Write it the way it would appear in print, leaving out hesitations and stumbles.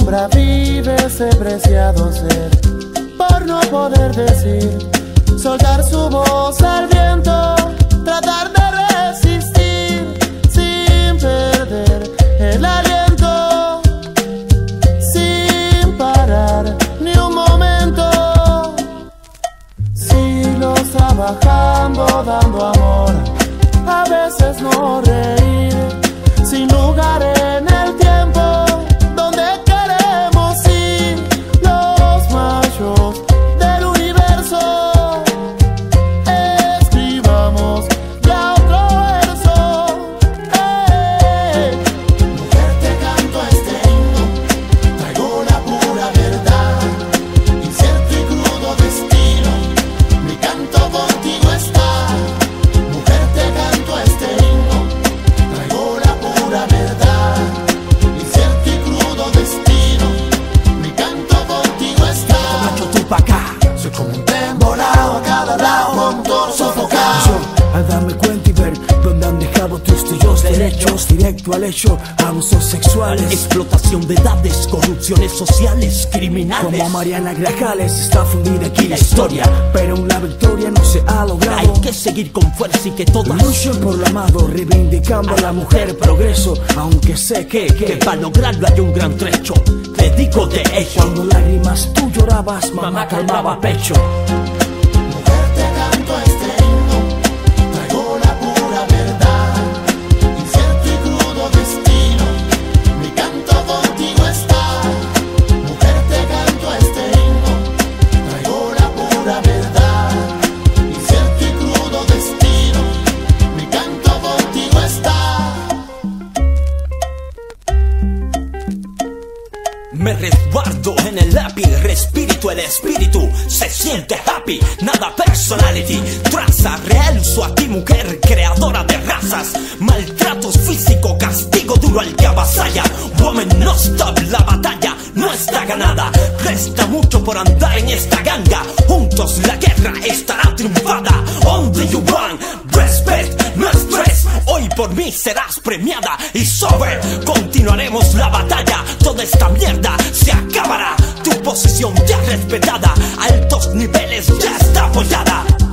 sombra vive ese preciado ser, por no poder decir, soltar su voz al viento, tratar de resistir sin perder el aliento, sin parar ni un momento, siglos trabajando, dando amor, a veces no reír, sin lugar en el tiempo donde queremos ir, los machos del universo. Escribamos ya otro verso. Mujer, te canto este himno, traigo la pura verdad, incierto y crudo destino, mi canto contigo está. Mujer, te canto este himno, traigo la pura verdad, incierto y crudo destino, mi canto contigo está. Macho tú pa' acá, Soy como un tren volado a cada lado, con todo sofocado. yo, al darme cuenta y ver dónde han dejado tus tuyos derechos, directo al hecho, abusos sexuales, explotación de edades, corrupciones sociales, criminales. como a Mariana Grajales está fundida aquí la historia, pero una victoria no se ha logrado. Hay que seguir con fuerza y que todas Luchen por lo amado, reivindicando a la mujer progreso, aunque sé que para lograrlo hay un gran trecho. Te digo de ello. cuando lágrimas tú llorabas, mamá calmaba pecho. Mujer, te canto este himno, traigo la pura verdad, incierto y crudo destino, mi canto contigo está. Mujer, te canto este himno, traigo la pura verdad, incierto y crudo destino, mi canto contigo está. Me resguardo en el lápiz, respirito, el espíritu se siente happy, nada personality, traza real uso a ti mujer, creadora de razas, maltratos físico, castigo duro al que avasalla, woman no stop, la batalla no está ganada, resta mucho por andar en esta ganga, juntos la guerra estará triunfada, only you want, respect, no estrés, hoy por mí serás premiada y sobre, continuaremos la batalla, toda esta mierda se acabará, tu posición ya respetada, altos niveles ya está apoyada.